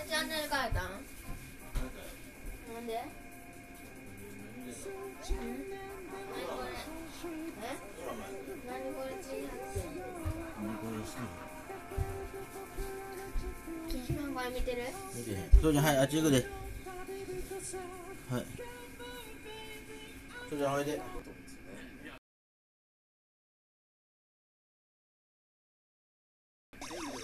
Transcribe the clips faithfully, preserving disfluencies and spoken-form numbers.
チャンネル変えたん？なんで？うん、何これ？え？何これチーハッピー？何これ見てる？ 見てへん。そうちゃん、はい、あっち行くで。はい。そうちゃん、おいで。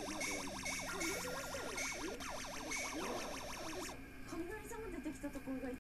雷様出てきたところが一